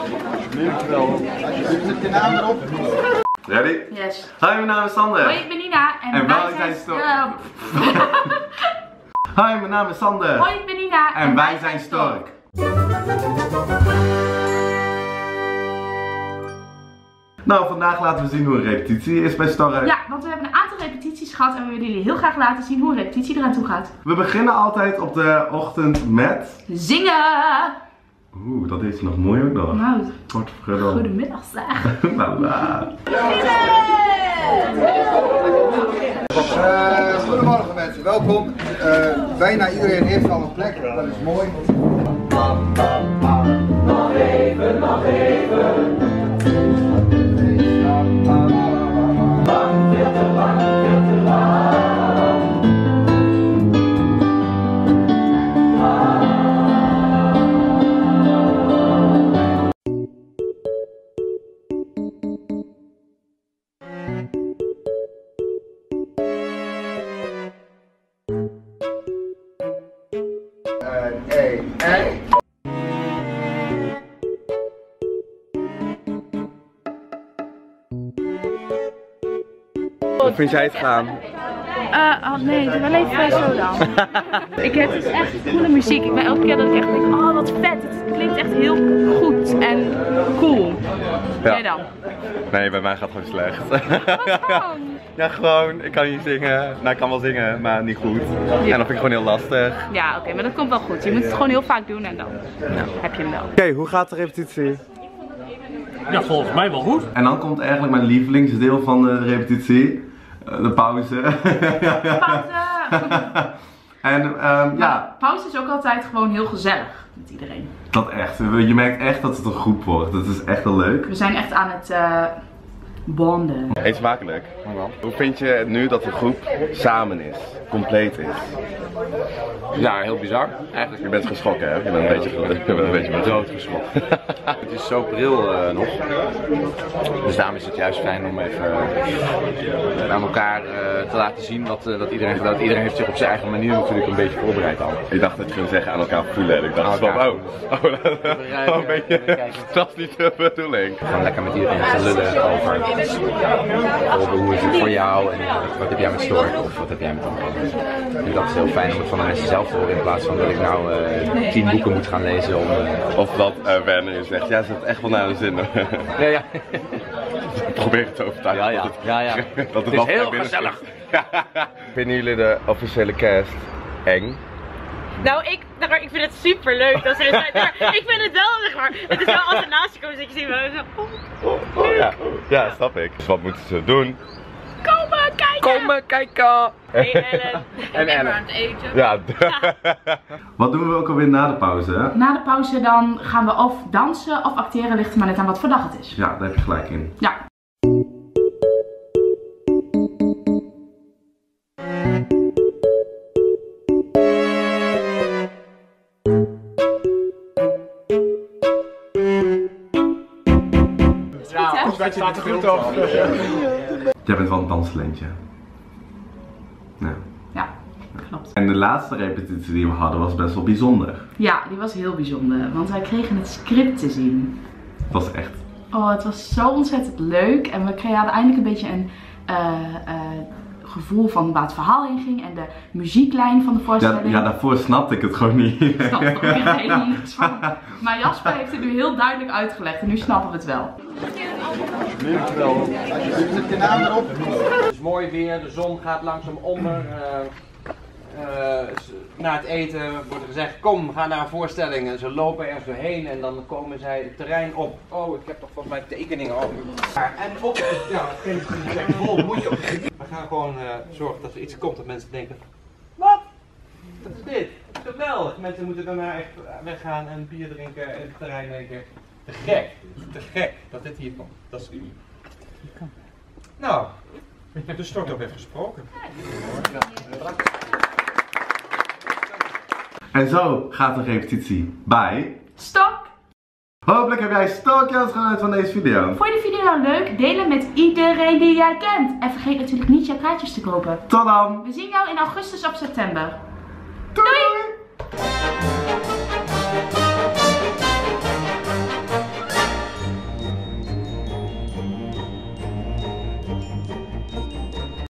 Zet je naam erop. Ready? Yes. Hi, mijn naam is Sander. Hoi, ik ben Nina en wij zijn Stork. Hi, mijn naam is Sander. Hoi, ik ben Nina en wij zijn Stork. Nou, vandaag laten we zien hoe een repetitie is bij Stork. Ja, want we hebben een aantal repetities gehad en we willen jullie heel graag laten zien hoe een repetitie eraan toe gaat. We beginnen altijd op de ochtend met... zingen! Oeh, dat is nog mooi ook nog. Nou, Goedemiddag zeg. Goedemorgen mensen, welkom. Bijna iedereen heeft al een plek, dat is mooi. Nog even, nog even. Lang, veel te lang, veel te lang. Hoe vind jij het gaan? Nee, wel even zo dan. Het is echt coole muziek. Ik ben elke keer dat ik echt denk, oh wat vet. Het klinkt echt heel goed en cool. Ja. Jij dan? Nee, bij mij gaat het gewoon slecht. Wat gewoon? Ja, gewoon. Ik kan niet zingen. Nou, ik kan wel zingen, maar niet goed. Ja. En dat vind ik gewoon heel lastig. Ja, oké, maar dat komt wel goed. Je moet het gewoon heel vaak doen en dan heb je hem wel. Oké, hoe gaat de repetitie? Ja, volgens mij wel goed. En dan komt eigenlijk mijn lievelingsdeel van de repetitie. De pauze. Pauze! En ja. Pauze is ook altijd gewoon heel gezellig met iedereen. Dat echt. Je merkt echt dat het een groep wordt. Dat is echt wel leuk. We zijn echt aan het bonden. Eet smakelijk. Hoe vind je het nu dat de groep samen is? Compleet is? Ja, heel bizar. Eigenlijk. Je bent geschrokken, hè? Je bent een beetje doodgeschrokken. Het is zo pril nog. Dus daarom is het juist fijn om even aan elkaar te laten zien wat iedereen gedaan heeft. Iedereen heeft zich op zijn eigen manier natuurlijk een beetje voorbereid al. Ik dacht dat je ging zeggen aan elkaar voelen. En ik dacht van, een beetje. Dat is niet de bedoeling. Gewoon lekker met iedereen te lullen over hoe is het voor jou en wat heb jij met Stork of wat heb jij met anderen. Dus dat is heel fijn om het van de mensen zelf te horen in plaats van dat ik nou 10 boeken moet gaan lezen om... Of dat Werner je zegt, ja, ze heeft echt wel naar de zin. Ja. Ik probeer het te overtuigen. Ja. Dat het is heel gezellig. Vinden jullie de officiële cast eng? Nou, ik vind het super leuk. Ik vind het wel, zeg maar. Het is wel als er naast je komt, dat je ziet wel zo. Ja, snap ik. Dus wat moeten ze doen? Komen kijken! Hey Ellen. En Ellen. Aan het eten. Ja. Wat doen we ook alweer na de pauze? Hè? Na de pauze dan gaan we of dansen of acteren, ligt er maar net aan wat voor dag het is. Ja, daar heb je gelijk in. Ja. Dat je het goed op. Jij bent wel een danstalentje. Ja, klopt. En de laatste repetitie die we hadden was best wel bijzonder. Ja, die was heel bijzonder, want wij kregen het script te zien. Dat was echt... Oh, het was zo ontzettend leuk en we hadden eindelijk een beetje een gevoel van waar het verhaal heen ging en de muzieklijn van de voorstelling. Ja, daarvoor snapte ik het gewoon niet. Ik snap er ook echt helemaal niks van. Maar Jasper heeft het nu heel duidelijk uitgelegd en nu snappen we het wel. Zet je naam erop. Het is mooi weer, de zon gaat langzaam onder. Na het eten wordt er gezegd, kom, ga naar een voorstelling. En ze lopen ergens doorheen en dan komen zij het terrein op. Oh, ik heb toch volgens mij tekeningen over. En op, ja, vol moet je op. We gaan gewoon zorgen dat er iets komt dat mensen denken, wat? Wat is dit? Geweldig. Mensen moeten daarna echt weggaan en bier drinken en het terrein denken. Te gek dat dit hier komt. Dat is uniek. Nou, de Stork heeft gesproken. En zo gaat de repetitie bij... Stork! Hopelijk heb jij Storkjans genoten van deze video. Vond je de video nou leuk? Deel hem met iedereen die jij kent. En vergeet natuurlijk niet je kaartjes te kopen. Tot dan! We zien jou in augustus of september.